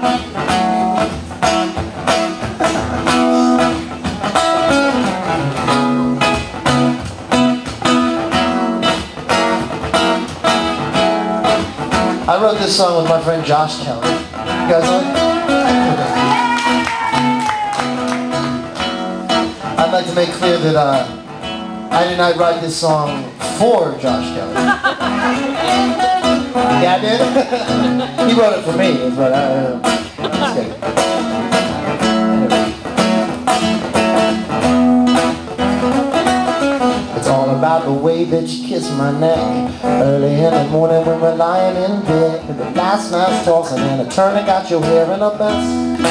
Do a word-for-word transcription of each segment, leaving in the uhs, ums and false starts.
I wrote this song with my friend Josh Kelly. You guys know it? I'd like to make clear that uh, I did not write this song for Josh Kelly. Yeah, I did? He wrote it for me, but uh, just kidding. It's all about the way that you kiss my neck early in the morning when we're lying in bed. The last night's tossing and a turn got your hair in a mess.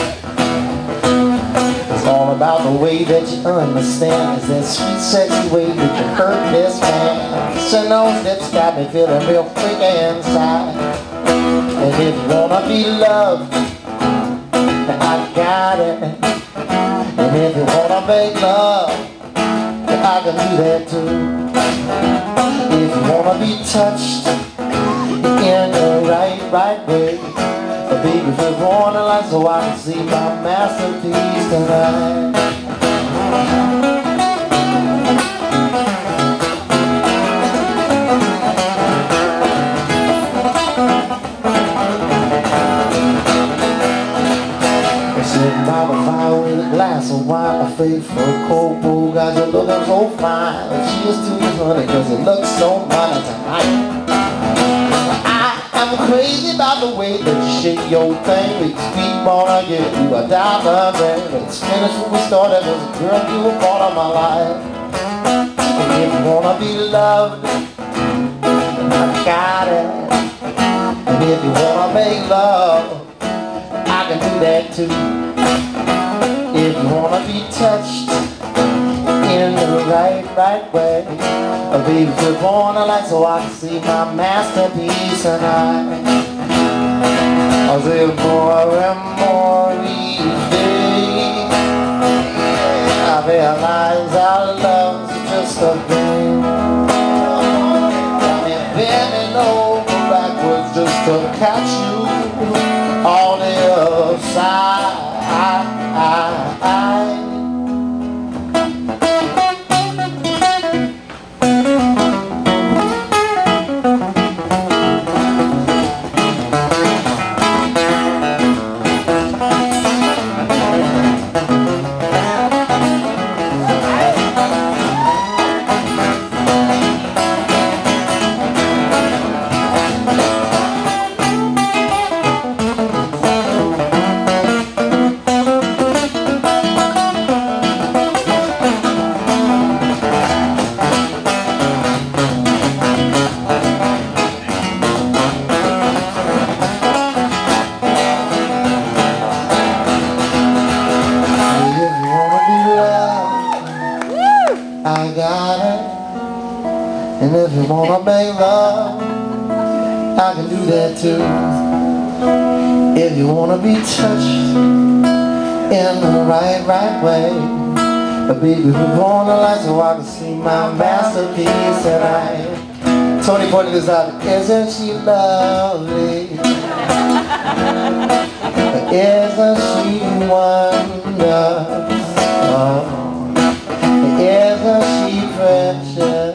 It's all about the way that you understand. It's that sweet, sexy way that you hurt this man. Kissing those lips got me feeling real freaky inside. And if you wanna be loved, I got it. And if you wanna make love, I can do that too. If you wanna be touched in the right, right way, baby, flip on the light so I can see my masterpiece tonight. Sitting by the fire with a glass of wine, a fake for a cold brew. Got you looking so fine. Cheers to you, honey, cause it looks so money tonight. I am crazy about the way that you shake your thing. We keep on again, you a diamond ring. Let's finish what we started, was a girl, you were part of my life. And if you wanna be loved, I got it. And if you wanna make love, I can do that too. If you wanna be touched in the right, right way, oh baby, flip on the light so I can see my masterpiece tonight. I say more and more each day, I realize our love's just a game. I'm bending over backwards just to catch you on the other side. I, I, I. I got it. And if you wanna make love, I can do that too. If you wanna be touched in the right, right way, but baby, we wanna light so I can see my masterpiece tonight. Tony pointed this out. Isn't she lovely? Isn't she wonderful? Isn't she precious?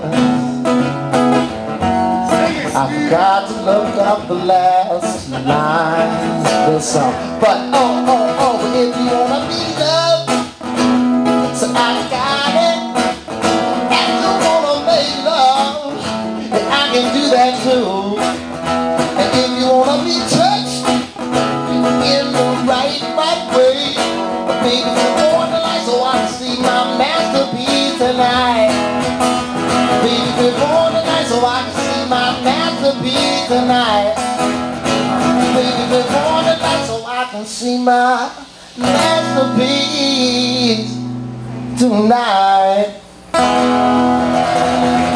I forgot to look up the last line of this song. But oh, oh, oh, but if you wanna be loved, so I got it. And you wanna make love, then I can do that too. And if you wanna be touched in the right, right way, baby, turn on the light so I can see my masterpiece tonight. Baby, turn on the light so I can see my masterpiece tonight. Baby, turn on the light so I can see my masterpiece tonight.